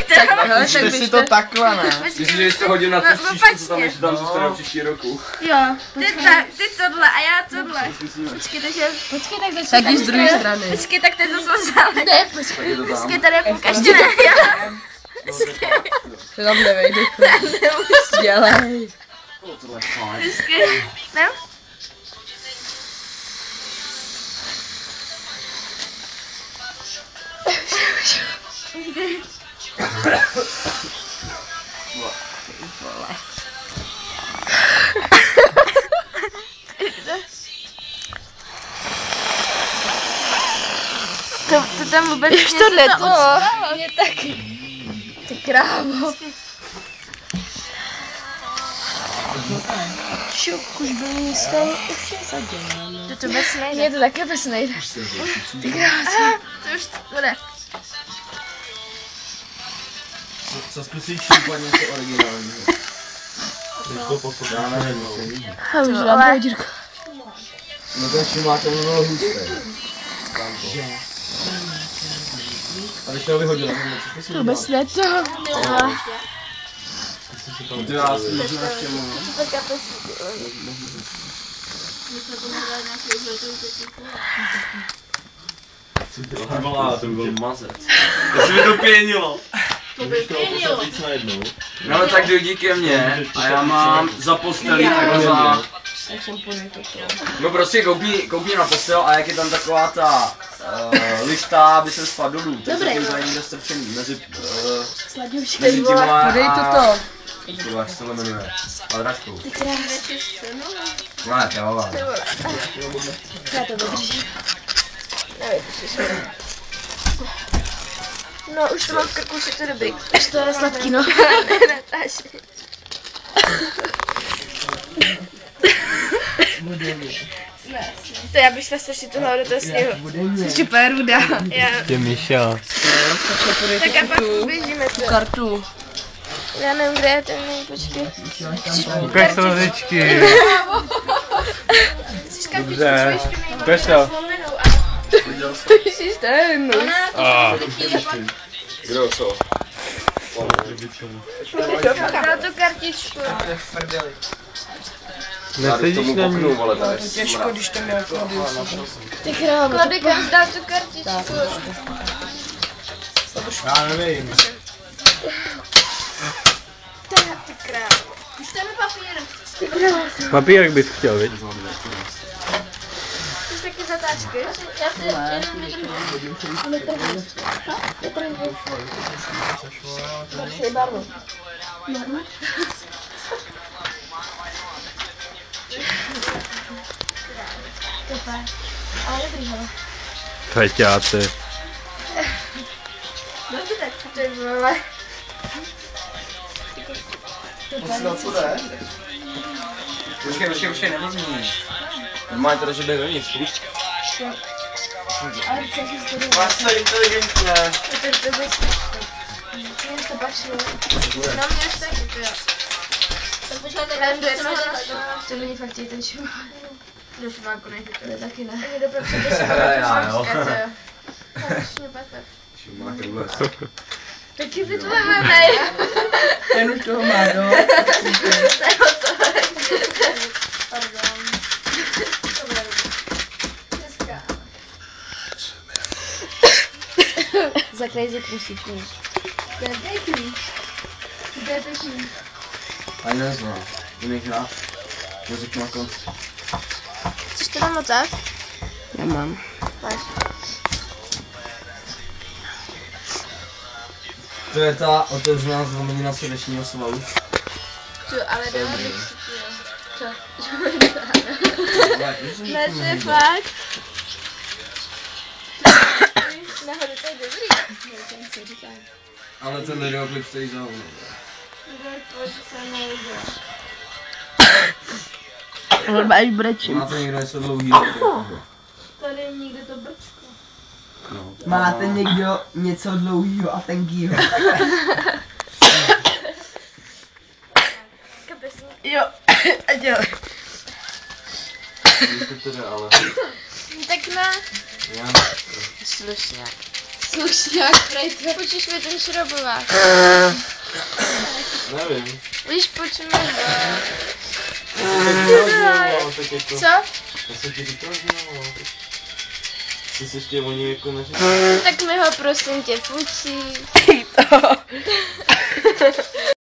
Tak si to takhle, ne? Když to hodím na tu příští, co tam ještě tam zůstane příští roku. Jo, ty tohle a já tohle. Počkej, takže... Počkej, tak začít. Tak z druhé strany. Počkej, tak teď to jsme vzali. Ne, počkej, tady je půlka, ještě ne. To tam nevejde. Dělej. Počkej, ne? To tam vůbec Už to neto. Mě taky. Ty krávo. Šuk, už byl místo, už je zaděláno. To vůbec nejde. Mně to taky vůbec nejde. Ty krávo. To už bude. Co zkusíš šípat něco originálního? Já nevím. Už dám hodírku. No ten šumák to bylo hustý. A když to vyhodila, co si Vůbec neto. Ty já si můžu ještě mluvit. To by byl mazec. To se mi to pěnilo. No ale tak dojdi ke mně a já mám za postelí takhle za... No prostě koukni na postel a jak je tam taková ta lista, aby se spadl dolů, tak se tím za někde strčený mezi tímhle Podej toto. Tyhle, jak se tohle jmenuje? Kvadračkou. Ne, tělová. Já to vydržím. No, už to mám v krku, už je to dobrý. Už to je sladký, no. To já bych šla strašit tohle do toho sněhu. Super, Ruda. Tě Míša. Tak a pak uběžíme to. Kartu. Já nevím, kde je ten, počkej. Ukaž to ličky. Dobře. Ukaž to. Jsi ten. Kdo co? Dal tu kartičku. Nesedíš na ní. Těžko, když to měl Ty krávo. Kladek, dal tu kartičku. Já nevím. Ty krávo. Už tam je papír. Papírek bys chtěl, viď? Už taky zatáčky. Já si jenom vytrhnu. Barsi barvu. Ale dobrý, hele. Feťáci. Dobře, tak to je vole. Počkej, nevezmi. Normálně teda, že jde dovnitř, víš? Ale chceš jít to Máš to inteligentně. To bude strašný. Mně to pačilo. No mě už taky, to jo. Tak počkáte, tam jde to to není fakt ten šumák. Do šumáku nejde to. Ne, taky ne. Je dobré, protože se Já, jo. Šumák je vůbec. taky vytvořený. Ten už toho má, no. Pardon. Za crazy musíš mít. To je pěkný. To je pěkný. Ani neznám. Jím jich rád. Muziku na konci. Chceš to tam mocat? Já mám. Máš. To je ta otevřená zlomenina srdečního svalu. Ale dál bych si to. Ne, to je fakt. Nahoru, to je dobrý. Ale ten videoklip stojí za hovno. Normálně brečím. Máte někdo něco dlouhý? Tady je někde to brčko. No. Máte někdo něco dlouhýho a tenkýho? Jo, a dělej. Teda, ale... Tak na... Já... Slušně. Slušňák, prejte. Počíš mi ten šrobovák. Nevím. Víš, počujeme. Co? Já jsem ti říkal, že no. Jsi se ještě o něj jako neříkal. Tak mi ho prosím tě půjčí.